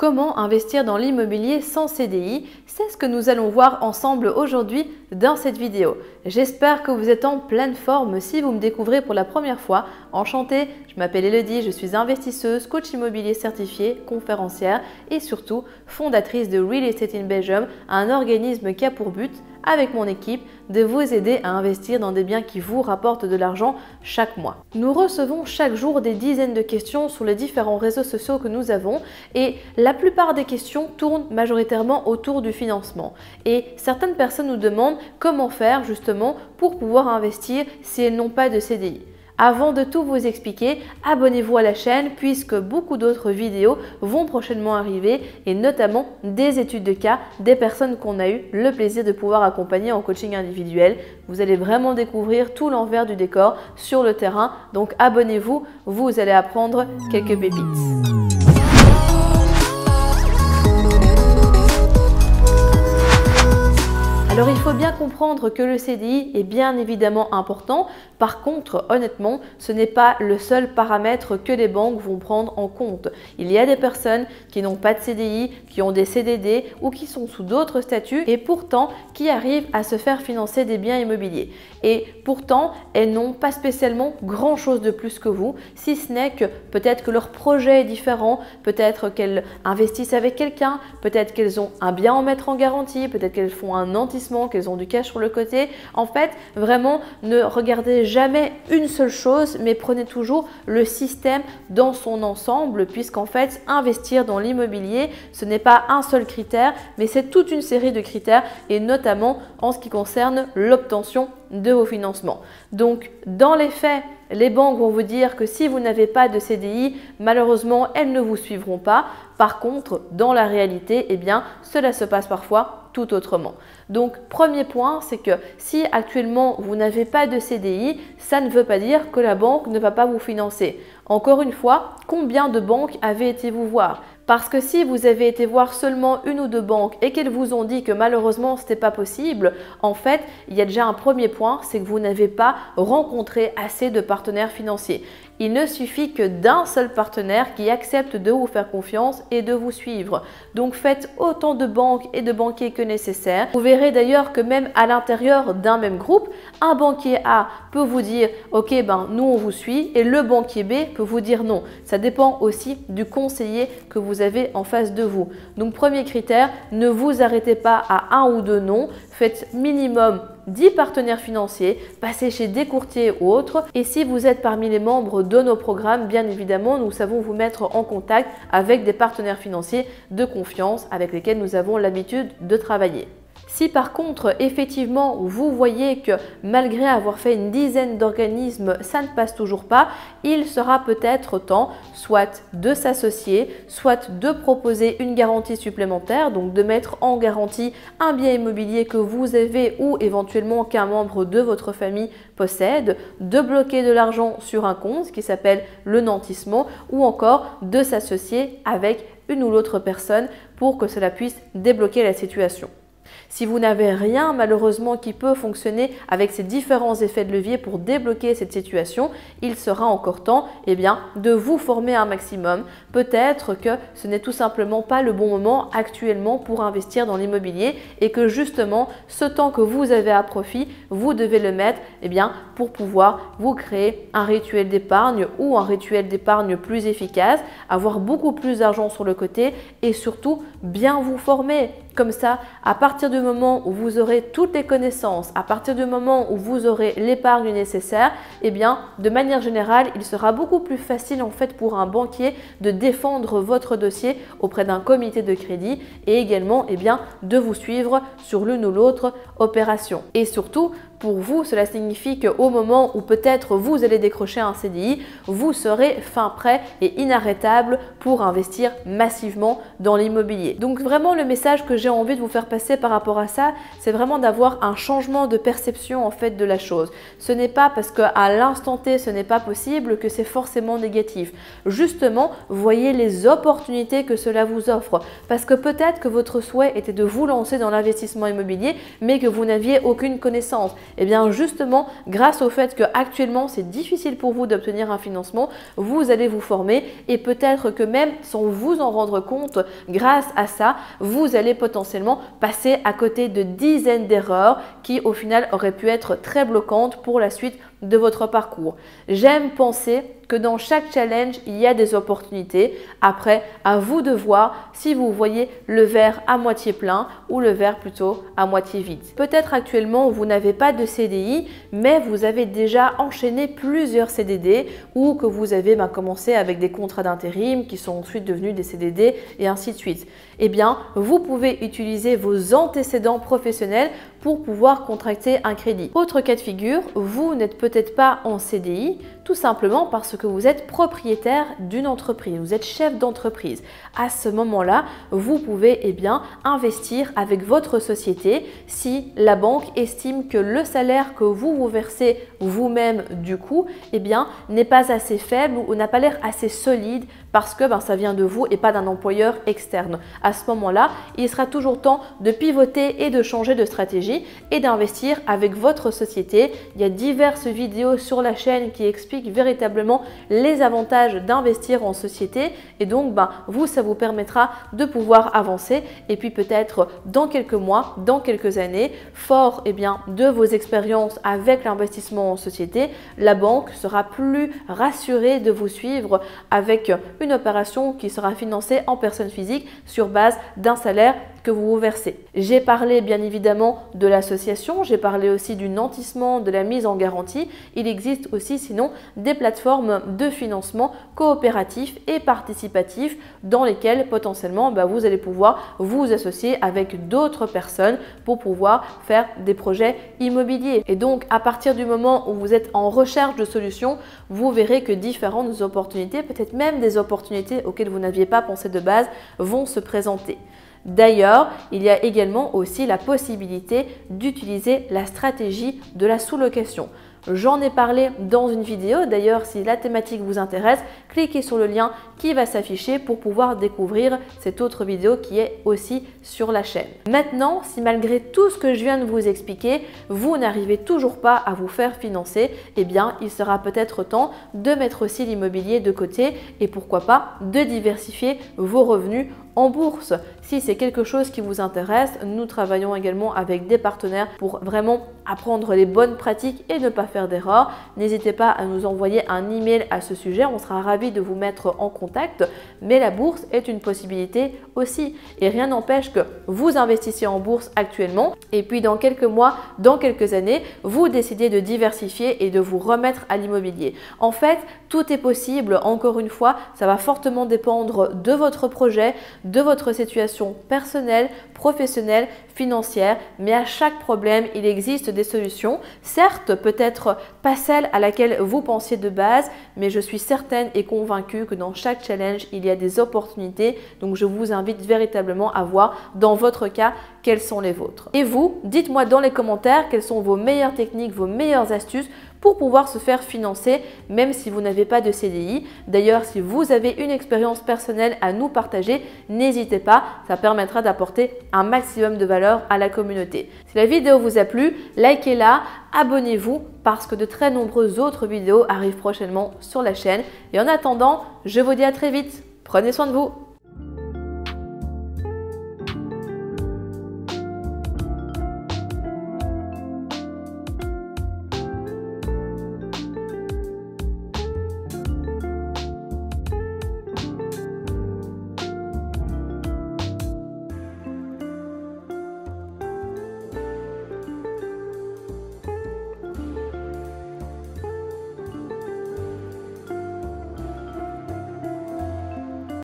Comment investir dans l'immobilier sans CDI? C'est ce que nous allons voir ensemble aujourd'hui dans cette vidéo. J'espère que vous êtes en pleine forme. Si vous me découvrez pour la première fois, enchantée, je m'appelle Elodie, je suis investisseuse, coach immobilier certifié, conférencière et surtout fondatrice de Real Estate in Belgium, un organisme qui a pour but, avec mon équipe, de vous aider à investir dans des biens qui vous rapportent de l'argent chaque mois. Nous recevons chaque jour des dizaines de questions sur les différents réseaux sociaux que nous avons et la plupart des questions tournent majoritairement autour du financement. Et certaines personnes nous demandent comment faire justement pour pouvoir investir si elles n'ont pas de CDI. Avant de tout vous expliquer, abonnez-vous à la chaîne puisque beaucoup d'autres vidéos vont prochainement arriver et notamment des études de cas des personnes qu'on a eu le plaisir de pouvoir accompagner en coaching individuel. Vous allez vraiment découvrir tout l'envers du décor sur le terrain. Donc abonnez-vous, vous allez apprendre quelques pépites. Alors il faut bien comprendre que le CDI est bien évidemment important. Par contre, honnêtement, ce n'est pas le seul paramètre que les banques vont prendre en compte. Il y a des personnes qui n'ont pas de CDI, qui ont des CDD ou qui sont sous d'autres statuts et pourtant qui arrivent à se faire financer des biens immobiliers. Et pourtant, elles n'ont pas spécialement grand chose de plus que vous, si ce n'est que peut-être que leur projet est différent, peut-être qu'elles investissent avec quelqu'un, peut-être qu'elles ont un bien à mettre en garantie, peut-être qu'elles font un nantissement, qu'elles ont du cash sur le côté. En fait, vraiment, ne regardez jamais une seule chose, mais prenez toujours le système dans son ensemble, puisqu'en fait, investir dans l'immobilier, ce n'est pas un seul critère, mais c'est toute une série de critères et notamment en ce qui concerne l'obtention de vos financements. Donc, dans les faits, les banques vont vous dire que si vous n'avez pas de CDI, malheureusement, elles ne vous suivront pas. Par contre, dans la réalité, eh bien, cela se passe parfois tout autrement. Donc, premier point, c'est que si actuellement vous n'avez pas de CDI, ça ne veut pas dire que la banque ne va pas vous financer. Encore une fois, combien de banques avez été vous voir? Parce que si vous avez été voir seulement une ou deux banques et qu'elles vous ont dit que malheureusement ce n'était pas possible, en fait, il y a déjà un premier point, c'est que vous n'avez pas rencontré assez de partenaires financiers. Il ne suffit que d'un seul partenaire qui accepte de vous faire confiance et de vous suivre. Donc faites autant de banques et de banquiers que nécessaire. Vous verrez d'ailleurs que même à l'intérieur d'un même groupe, un banquier A peut vous dire « Ok, nous on vous suit » et le banquier B peut vous dire non. Ça dépend aussi du conseiller que vous avez en face de vous. Donc premier critère, ne vous arrêtez pas à un ou deux noms. Faites minimum 10 partenaires financiers, passez chez des courtiers ou autres. Et si vous êtes parmi les membres de nos programmes, bien évidemment, nous savons vous mettre en contact avec des partenaires financiers de confiance avec lesquels nous avons l'habitude de travailler. Si par contre, effectivement, vous voyez que malgré avoir fait une dizaine d'organismes, ça ne passe toujours pas, il sera peut-être temps soit de s'associer, soit de proposer une garantie supplémentaire, donc de mettre en garantie un bien immobilier que vous avez ou éventuellement qu'un membre de votre famille possède, de bloquer de l'argent sur un compte qui s'appelle le nantissement ou encore de s'associer avec une ou l'autre personne pour que cela puisse débloquer la situation. Si vous n'avez rien malheureusement qui peut fonctionner avec ces différents effets de levier pour débloquer cette situation, il sera encore temps de vous former un maximum. Peut-être que ce n'est tout simplement pas le bon moment actuellement pour investir dans l'immobilier et que justement ce temps que vous avez à profit, vous devez le mettre pour pouvoir vous créer un rituel d'épargne ou un rituel d'épargne plus efficace, avoir beaucoup plus d'argent sur le côté et surtout bien vous former. Comme ça, à partir du moment où vous aurez toutes les connaissances, à partir du moment où vous aurez l'épargne nécessaire, de manière générale, il sera beaucoup plus facile en fait pour un banquier de défendre votre dossier auprès d'un comité de crédit et également de vous suivre sur l'une ou l'autre opération. Et surtout, pour vous, cela signifie qu'au moment où peut-être vous allez décrocher un CDI, vous serez fin prêt et inarrêtable pour investir massivement dans l'immobilier. Donc vraiment, le message que j'ai envie de vous faire passer par rapport à ça, c'est vraiment d'avoir un changement de perception en fait de la chose. Ce n'est pas parce qu'à l'instant T, ce n'est pas possible que c'est forcément négatif. Justement, voyez les opportunités que cela vous offre. Parce que peut-être que votre souhait était de vous lancer dans l'investissement immobilier, mais que vous n'aviez aucune connaissance. Eh bien justement, grâce au fait que actuellement c'est difficile pour vous d'obtenir un financement, vous allez vous former et peut-être que même sans vous en rendre compte, grâce à ça, vous allez potentiellement passer à côté de dizaines d'erreurs qui au final auraient pu être très bloquantes pour la suite de votre parcours. J'aime penser que dans chaque challenge, il y a des opportunités. Après, à vous de voir si vous voyez le verre à moitié plein ou le verre plutôt à moitié vide. Peut-être actuellement, vous n'avez pas de CDI, mais vous avez déjà enchaîné plusieurs CDD ou que vous avez commencé avec des contrats d'intérim qui sont ensuite devenus des CDD et ainsi de suite. Eh bien, vous pouvez utiliser vos antécédents professionnels pour pouvoir contracter un crédit. Autre cas de figure, vous n'êtes peut-être pas en CDI, tout simplement parce que vous êtes propriétaire d'une entreprise, vous êtes chef d'entreprise. À ce moment-là, vous pouvez investir avec votre société si la banque estime que le salaire que vous versez vous-même du coup n'est pas assez faible ou n'a pas l'air assez solide parce que ça vient de vous et pas d'un employeur externe. À ce moment-là, il sera toujours temps de pivoter et de changer de stratégie et d'investir avec votre société. Il y a diverses vidéos sur la chaîne qui expliquent véritablement les avantages d'investir en société et donc vous, ça vous permettra de pouvoir avancer et puis peut-être dans quelques mois, dans quelques années, fort de vos expériences avec l'investissement en société, la banque sera plus rassurée de vous suivre avec une opération qui sera financée en personne physique sur base d'un salaire que vous versez. J'ai parlé bien évidemment de l'association, j'ai parlé aussi du nantissement, de la mise en garantie. Il existe aussi sinon des plateformes de financement coopératif et participatif dans lesquelles potentiellement vous allez pouvoir vous associer avec d'autres personnes pour pouvoir faire des projets immobiliers. Et donc à partir du moment où vous êtes en recherche de solutions, vous verrez que différentes opportunités, peut-être même des opportunités auxquelles vous n'aviez pas pensé de base, vont se présenter. D'ailleurs, il y a également aussi la possibilité d'utiliser la stratégie de la sous-location. J'en ai parlé dans une vidéo. D'ailleurs, si la thématique vous intéresse, cliquez sur le lien qui va s'afficher pour pouvoir découvrir cette autre vidéo qui est aussi sur la chaîne. Maintenant, si malgré tout ce que je viens de vous expliquer, vous n'arrivez toujours pas à vous faire financer, il sera peut-être temps de mettre aussi l'immobilier de côté et pourquoi pas de diversifier vos revenus en bourse. Si c'est quelque chose qui vous intéresse, nous travaillons également avec des partenaires pour vraiment apprendre les bonnes pratiques et ne pas faire d'erreurs. N'hésitez pas à nous envoyer un email à ce sujet, on sera ravis de vous mettre en contact. Mais la bourse est une possibilité aussi et rien n'empêche que vous investissiez en bourse actuellement et puis dans quelques mois, dans quelques années, vous décidez de diversifier et de vous remettre à l'immobilier. En fait, tout est possible. Encore une fois, ça va fortement dépendre de votre projet, de votre situation personnelle, professionnelle, financière, mais à chaque problème, il existe des solutions. Certes, peut-être pas celle à laquelle vous pensiez de base, mais je suis certaine et convaincue que dans chaque challenge, il y a des opportunités. Donc, je vous invite véritablement à voir dans votre cas quelles sont les vôtres. Et vous, dites-moi dans les commentaires quelles sont vos meilleures techniques, vos meilleures astuces pour pouvoir se faire financer même si vous n'avez pas de CDI. D'ailleurs, si vous avez une expérience personnelle à nous partager, n'hésitez pas, ça permettra d'apporter un maximum de valeur à la communauté. Si la vidéo vous a plu, likez-la, abonnez-vous parce que de très nombreuses autres vidéos arrivent prochainement sur la chaîne. Et en attendant, je vous dis à très vite. Prenez soin de vous.